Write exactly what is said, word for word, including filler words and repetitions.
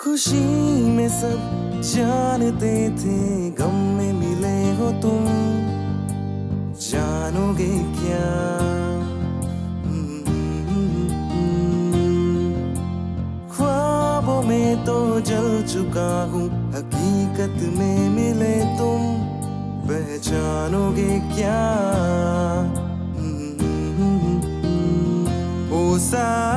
खुशी में सब जानते थे, गम में मिले हो तुम, जानोगे क्या? ख्वाबों में तो जल चुका हूँ, हकीकत में मिले तुम, पहचानोगे क्या? ओ सा